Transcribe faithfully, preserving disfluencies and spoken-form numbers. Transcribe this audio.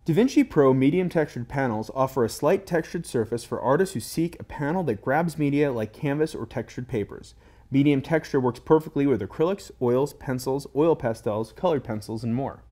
DaVinci Pro medium textured panels offer a slight textured surface for artists who seek a panel that grabs media like canvas or textured papers. Medium texture works perfectly with acrylics, oils, pencils, oil pastels, colored pencils, and more.